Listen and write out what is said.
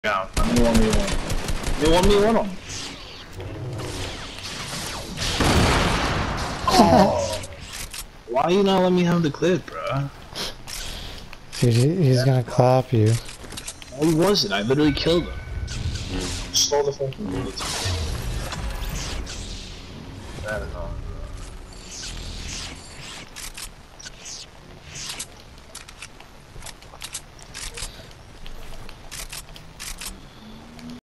Yeah, I'm the 1v1. You 1v1 him. Oh. Why you not let me have the clip, bro? Dude, he's gonna clap you. No, he wasn't. I literally killed him. Stole the fucking bullets. I don't know.